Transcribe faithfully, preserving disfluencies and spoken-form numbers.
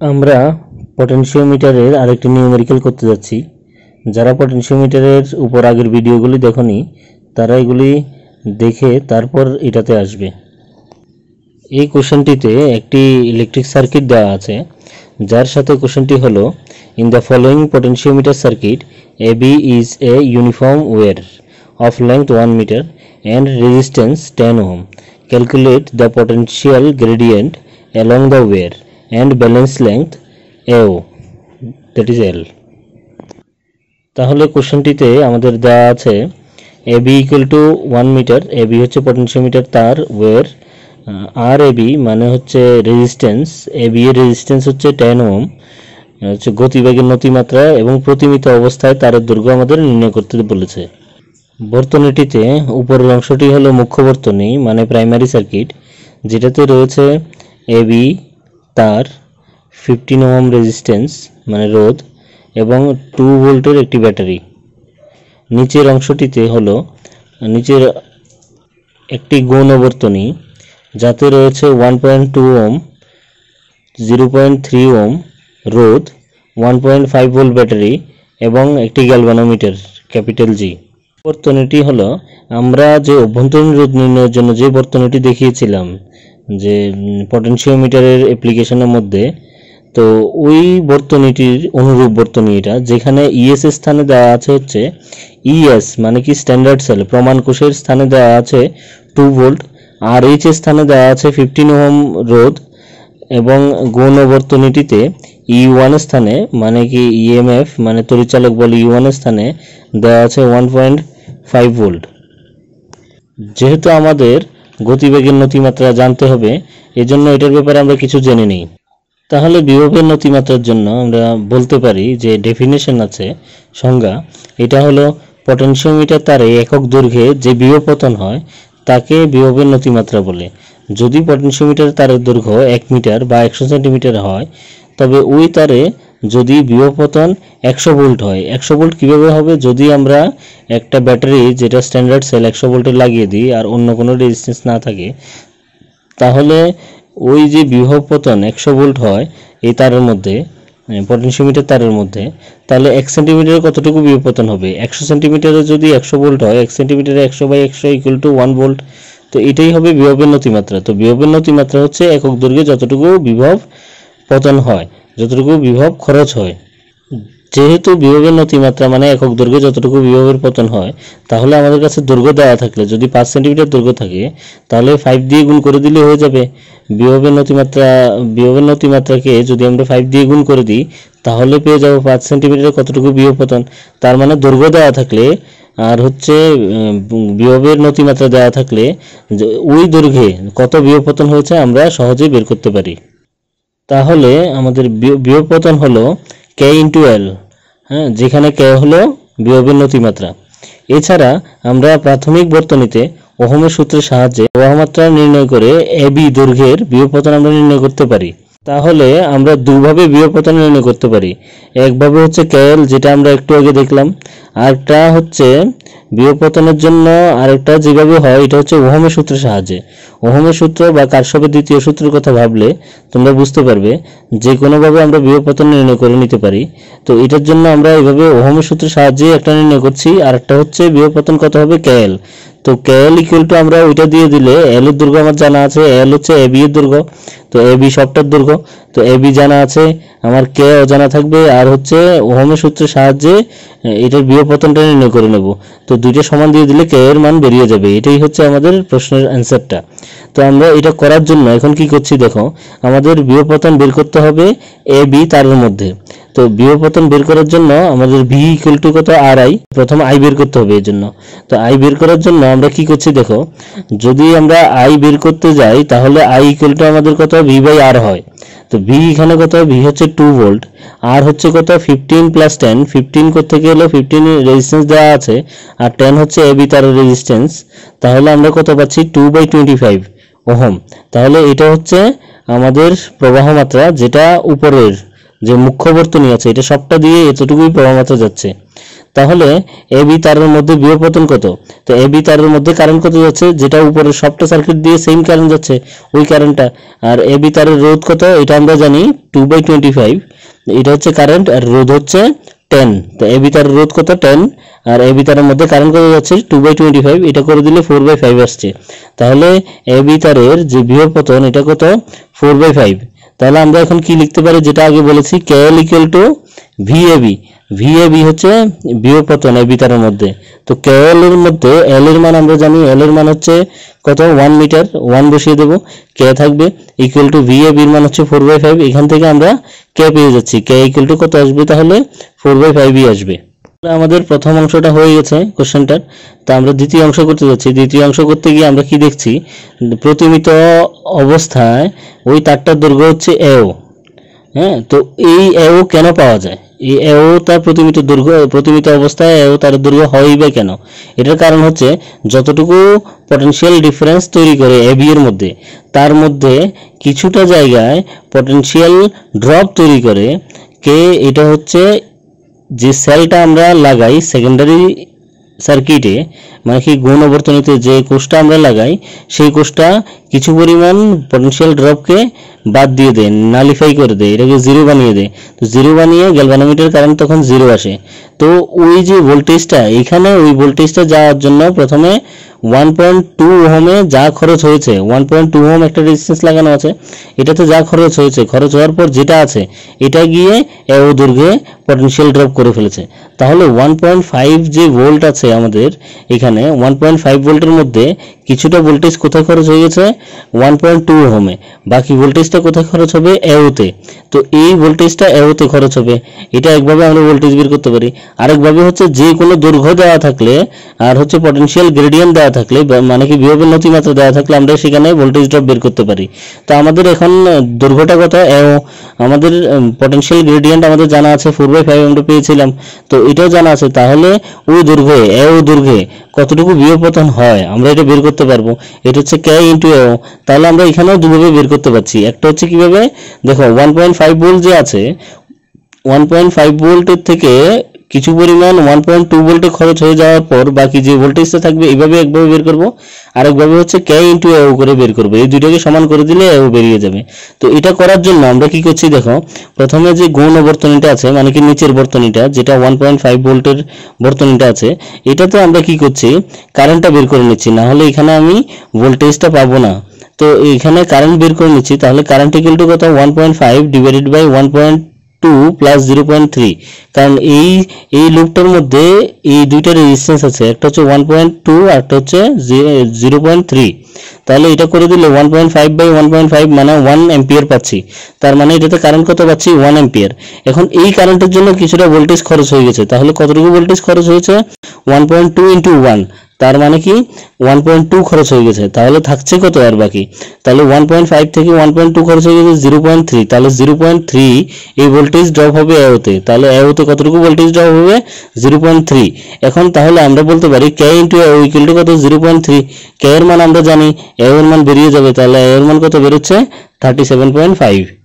আমরা পটেনশিওমিটারের আরেকটি নিউমেরিক্যাল করতে যাচ্ছি। যারা পটেনশিওমিটারের উপর আগের ভিডিওগুলি দেখনি তারা এগুলি দেখে তারপর এটাতে আসবে। এই কোশ্চেনটিতে একটি ইলেকট্রিক সার্কিট দেওয়া আছে, যার সাথে কোশ্চেনটি হলো in the following potentiometer circuit A B is a uniform wire of length one meter and resistance ten ohm. Calculate the potential gradient along the wire and balance length A O, that is L. তাহলে কোশ্চেনটিতে আমাদের দেওয়া আছে A B equal to one meter, A B হচ্ছে potentiometer তার, wire আর A B মানে হচ্ছে resistance, A B এর রেজিস্ট্যান্স হচ্ছে ten ohm, হচ্ছে গতিবেগের নতিমাত্রা এবং প্রতিমিত অবস্থায় তারের দৈর্ঘ্য আমাদের নির্ণয় করতে বলেছে। বর্তনীটিতে উপরের অংশটি হলো মুখ্য বর্তনী মানে প্রাইমারি সার্কিট, যেটাতে রয়েছে এবি তার, ফিফটিন ওহম রেজিস্ট্যান্স মানে রোধ এবং টু ভোল্টের একটি ব্যাটারি। নিচের অংশটিতে হলো নিচের একটি গৌণ বর্তনী, যাতে রয়েছে one point two ohm, zero point three ohm রোধ, one point five volt battery এবং একটি গ্যালভানোমিটার ক্যাপিটাল জি। বর্তনীটি হলো আমরা যে অভ্যন্তরীণ রোধ নির্ণয়ের জন্য যে বর্তনীটি দেখিয়েছিলাম যে পটেনশিওমিটারের অ্যাপ্লিকেশনের মধ্যে, তো ওই বর্তনীটির অনুরূপ বর্তনী এটা, যেখানে ইএস এর স্থানে দেওয়া আছে হচ্ছে ইএস মানে কি স্ট্যান্ডার্ড সেল, প্রমাণ কোষের স্থানে দেওয়া আছে টু ভোল্ট, আর এইচ এর স্থানে দেওয়া আছে ফিফটিন ওহম রোধ এবং গৌণ বর্তনীটিতে ই ওয়ান স্থানে মানে কি ইএমএফ মানে তড়িৎচালক বল ই ওয়ান স্থানে দেওয়া আছে ওয়ান পয়েন্ট ফাইভ ভোল্ট। যেহেতু আমাদের গতিবেগের নতিমাত্রা জানতে হবে, এজন্য এটার ব্যাপারে আমরা কিছু জেনে নিই। তাহলে বিভবের নতিমাত্রার জন্য আমরা বলতে পারি যে ডেফিনেশন আছে, সংজ্ঞা, এটা হলো পটেনশিওমিটার তারে একক দৈর্ঘ্যে যে বিভব পতন হয় তাকে বিভবের নতিমাত্রা বলে। যদি পটেনশিওমিটার তারের দৈর্ঘ্য এক মিটার বা একশো সেন্টিমিটার হয়, তবে ওই তারে যদি বিভব পতন একশো ভোল্ট হয়, একশো ভোল্ট কীভাবে হবে, যদি আমরা একটা ব্যাটারি যেটা স্ট্যান্ডার্ড সেল একশো ভোল্টের লাগিয়ে দিই আর অন্য কোনো রেজিস্ট্যান্স না থাকে, তাহলে ওই যে বিভব পতন একশো ভোল্ট হয় এই তারের মধ্যে, পটেনশিওমিটার তারের মধ্যে, তাহলে এক সেন্টিমিটারে কতটুকু বিভব পতন হবে, একশো সেন্টিমিটারে যদি একশো ভোল্ট হয়, এক সেন্টিমিটারে একশো বাই একশো ইকুয়াল টু ওয়ান ভোল্ট, তো এটাই হবে বিভবের নতিমাত্রা। তো বিভবের নতিমাত্রা হচ্ছে একক দৈর্ঘ্যে যতটুকু বিভব পতন হয়, যতটুকু বিভব খরচ হয়। যেহেতু বিভবের নতিমাত্রা মানে একক দৈর্ঘ্যে যতটুকু বিভবের পতন হয়, তাহলে আমাদের কাছে দৈর্ঘ্য দেওয়া থাকলে যদি পাঁচ সেন্টিমিটার দৈর্ঘ্য থাকে, তাহলে ফাইভ দিয়ে গুণ করে দিলে হয়ে যাবে। বিভবের নতিমাত্রা বিভবের নতিমাত্রাকে যদি আমরা ফাইভ দিয়ে গুণ করে দিই, তাহলে পেয়ে যাবো পাঁচ সেন্টিমিটারে কতটুকু বিভব পতন। তার মানে দৈর্ঘ্য দেওয়া থাকলে আর হচ্ছে বিভবের নতিমাত্রা দেওয়া থাকলে ওই দৈর্ঘ্যে কত বিভব পতন হয়েছে আমরা সহজেই বের করতে পারি। তাহলে আমাদের বিভব পতন হলো কে ইন্টু এল, হ্যাঁ, যেখানে কে হলো বিভবের নতিমাত্রা। এছাড়া আমরা প্রাথমিক বর্তনীতে ওহমের সূত্রের সাহায্যে প্রবাহমাত্রা নির্ণয় করে এবি দৈর্ঘ্যের বিভব পতন আমরা নির্ণয় করতে পারি। তাহলে আমরা দুভাবে বিভব পতন নির্ণয় করতে পারি। একভাবে হচ্ছে কেএল, যেটা আমরা একটু আগে দেখলাম, আরেকটা হচ্ছে বিভব পতনের জন্য আরেকটা যেভাবে হয় এটা হচ্ছে ওহমের সূত্রের সাহায্যে। ওহমের সূত্র বা কারশফের দ্বিতীয় সূত্রের কথা ভাবলে তোমরা বুঝতে পারবে যে কোনোভাবে আমরা বিভব পতন নির্ণয় করে নিতে পারি। তো এটার জন্য আমরা এইভাবে ওহমের সূত্রের সাহায্যে একটা নির্ণয় করছি, আর একটা হচ্ছে বিভব পতন কত হবে কেএল। তো কেএল ইকুয়াল টু আমরা ওইটা দিয়ে দিলে এল এর দৈর্ঘ্য আমার জানা আছে, এল হচ্ছে এবি এর দৈর্ঘ্য, তো এবি সবটার দৈর্ঘ্য, তো এবি জানা আছে আমার, কে অজানা থাকবে, আর হচ্ছে ওহমের সূত্রের সাহায্যে এটার বিভব পতনটা নির্ণয় করে নেব। তো দুইটা সমান দিয়ে দিলে কে এর মান বেরিয়ে যাবে। এটাই হচ্ছে আমাদের প্রশ্নের অ্যান্সারটা। তো আমরা এটা করার জন্য এখন কি করছি দেখো, আমাদের বিভব পতন বের করতে হবে এ বি তারের মধ্যে। তো বিভব পতন বের করার জন্য আমাদের ভি ইকুয়াল টু কত আর আই, প্রথম আই বের করতে হবে এর জন্য। তো আই বের করার জন্য আমরা কি করছি দেখো, যদি আমরা আই বের করতে যাই তাহলে আই ইকুয়াল টু আমাদের কত ভি বাই আর হয়। তো ভি এখানে কত, ভি হচ্ছে টু ভোল্ট, আর হচ্ছে কত ফিফটিন প্লাস টেন, ফিফটিন থেকে হলো ফিফটিন রেজিস্ট্যান্স দেওয়া আছে, আর টেন হচ্ছে এবি তার রেজিস্ট্যান্স, তাহলে আমরা কত পাচ্ছি two by twenty five ohm. তাহলে এটা হচ্ছে আমাদের প্রবাহ মাত্রা, যেটা উপরের যে মুখ্য বর্তনী আছে এটা সবটা দিয়ে এতটুকুই প্রবাহ মাত্রা যাচ্ছে। তাহলে এ বি তারের মধ্যে বিভবপতন কত? তো এ বি তারের মধ্যে কারেন্ট কত যাচ্ছে, যেটা উপরে সবটা সার্কিট দিয়ে সেম কারেন্ট যাচ্ছে ওই কারেন্টটা। আর এ বি তারের রোধ কত এটা আমরা জানি টু বাই টোয়েন্টি ফাইভ, এটা হচ্ছে কারেন্ট আর রোধ হচ্ছে টেন। তো এ বি তারের রোধ কত টেন, আর এ বি তারের মধ্যে কারেন্ট কত যাচ্ছে টু বাই টোয়েন্টি ফাইভ, এটা করে দিলে ফোর বাই ফাইভ আসছে। তাহলে এ বি তারের যে বিভবপতন এটা কত ফোর বাই ফাইভ। তাহলে আমরা এখন কি লিখতে পারি, যেটা আগে বলেছি K L equal to V A B. V A B হচ্ছে বিভবপতন এ বি তারের মধ্যে। তো কে এল এর মধ্যে এল এর মান আমরা জানি, এল এর মান হচ্ছে কত ওয়ান মিটার, ওয়ান বসিয়ে দেবো, কে থাকবে ইকুয়াল টু ভি এ বির মান হচ্ছে ফোর বাই ফাইভ। এখান থেকে আমরা কে পেয়ে যাচ্ছি, কে ইকুয়াল টু কত আসবে, তাহলে ফোর বাই ফাইভই আসবে। আমাদের প্রথম অংশটা হয়ে গেছে কোশ্চেনটার। তা আমরা দ্বিতীয় অংশ করতে যাচ্ছি। দ্বিতীয় অংশ করতে গিয়ে আমরা কি দেখছি, প্রতিমিত অবস্থায় ওই তারটার দৈর্ঘ্য হচ্ছে এও। হ্যাঁ, তো এই এও কেন পাওয়া যায়, এই এও তার প্রতিমিত দৈর্ঘ্য, প্রতিমিত অবস্থায় এও তার দৈর্ঘ্য হয়ই বা কেন? এটার কারণ হচ্ছে যতটুকু পটেনশিয়াল ডিফারেন্স তৈরি করে এ বি এর মধ্যে, তার মধ্যে কিছুটা জায়গায় পটেনশিয়াল ড্রপ তৈরি করে কে, এটা হচ্ছে যে সেলটা আমরা লাগাই সেকেন্ডারি সার্কিটে, মানে কি গৌণ বর্তনীতে যে কোষটা আমরা লাগাই, সেই কোষটা কিছু পরিমাণ পটেনশিয়াল ড্রপকে বাদ দিয়ে দেয়, নালিফাই করে দেয়, এটাকে জিরো বানিয়ে দেয়। তো জিরো বানিয়ে গ্যালভানোমিটার কারেন্ট তখন জিরো আসে। তো ওই যে ভোল্টেজটা, এখানে ওই ভোল্টেজটা যাওয়ার জন্য প্রথমে ওয়ান পয়েন্ট টু ওহমে যা খরচ হয়েছে, ওয়ান পয়েন্ট টু ওহম একটা রেজিস্ট্যান্স লাগানো আছে, এটাতে যা খরচ হয়েছে, খরচ হওয়ার পর যেটা আছে এটা গিয়ে এও দৈর্ঘ্যে পটেনশিয়াল ড্রপ করে ফেলেছে। তাহলে ওয়ান পয়েন্ট ফাইভ যে ভোল্ট আছে আমাদের এখানে, ওয়ান পয়েন্ট ফাইভ ভোল্টের মধ্যে কিছুটা ভোল্টেজ কোথায় খরচ হয়ে গেছে, ওয়ান পয়েন্ট টু ওহমে, বাকি ভোল্টেজটা কোথায় খরচ হবে, এওতে। তো এই ভোল্টেজটা এওতে খরচ হবে। এটা একভাবে আমরা ভোল্টেজ বের করতে পারি। আরেকভাবে হচ্ছে যে কোনো দৈর্ঘ্য দেওয়া থাকলে আর হচ্ছে পটেনশিয়াল গ্রেডিয়েন্ট দেওয়া থাকলে, মানে কি বিভবের নতিমাত্রা দেওয়া থাকলে আমরা সেখানে ভোল্টেজ ড্রপ বের করতে পারি। তো আমাদের এখন দৈর্ঘ্যটা কত, এও, আমাদের পটেনশিয়াল গ্রেডিয়েন্ট আমাদের জানা আছে ফোর বাই ফাইভ আমরা পেয়েছিলাম, তো এটাও জানা আছে। তাহলে ওই দৈর্ঘ্যে, এও দৈর্ঘ্যে কতটুকু বিভবপতন হয় আমরা এটা বের করতে পারবো। এটা হচ্ছে কে ইন্টু এও। তাহলে আমরা এখানেও দুভাবে বের করতে পারছি। একটা হচ্ছে কিভাবে, দেখো ওয়ান পয়েন্ট ফাইভ ভোল্ট যে আছে, ওয়ান পয়েন্ট ফাইভ ভোল্টের থেকে কিছু পরিমাণ ওয়ান পয়েন্ট টু ভোল্টে খরচ হয়ে যাওয়ার পর বাকি যে ভোল্টেজটা থাকবে এইভাবে একভাবে বের করবো, আরেকভাবে হচ্ছে কে ইন্টু এও করে বের করবো। এই দুইটাকে সমান করে দিলে এও বেরিয়ে যাবে। তো এটা করার জন্য আমরা কি করছি, দেখো প্রথমে যে গৌণ বর্তনীটা আছে, মানে কি নিচের বর্তনীটা যেটা ওয়ান পয়েন্ট ফাইভ ভোল্টের বর্তনীটা আছে, এটাতে আমরা কি করছি, কারেন্টটা বের করে নিচ্ছি, না হলে এখানে আমি ভোল্টেজটা পাবো না। তো এখানে কারেন্ট বের করে নিচ্ছি। তাহলে কারেন্ট ইকুয়াল টু কত, one point five divided by one point two plus zero point three. কারণ এই এই লুপটার মধ্যে এই দুইটা রেজিস্ট্যান্স আছে, একটা হচ্ছে ওয়ান পয়েন্ট টু আর একটা হচ্ছে জিরো পয়েন্ট থ্রি। তাহলে এটা করে দিলে one point five by one point five মানে ওয়ান এম্পিয়ার পাচ্ছি। তার মানে এটাতে কারেন্ট কত পাচ্ছি, ওয়ান এম্পিয়ার। এখন এই কারেন্টের জন্য কিছুটা ভোল্টেজ খরচ হয়ে গেছে। তাহলে কতটুকু ভোল্টেজ খরচ হয়েছে, one point two into one, তার মানে কি ওয়ান পয়েন্ট টু খরচ হয়ে গেছে। তাহলে থাকছে কত আর বাকি, তাহলে ওয়ান পয়েন্ট ফাইভ থেকে ওয়ান পয়েন্ট টু খরচ হয়ে গেছে জিরো পয়েন্ট থ্রি। তাহলে জিরো পয়েন্ট থ্রি এই ভোল্টেজ ড্রপ হবে এওতে। তাহলে এওতে কতটুকু ভোল্টেজ ড্রপ হবে, জিরো পয়েন্ট থ্রি। এখন তাহলে আমরা বলতে পারি K into AO equal to কত, জিরো পয়েন্ট থ্রি। কে এর মান আমরা জানি, এও এর মান বেরিয়ে যাবে। তাহলে এও এর মান কত বেরোচ্ছে, থার্টি সেভেন পয়েন্ট ফাইভ।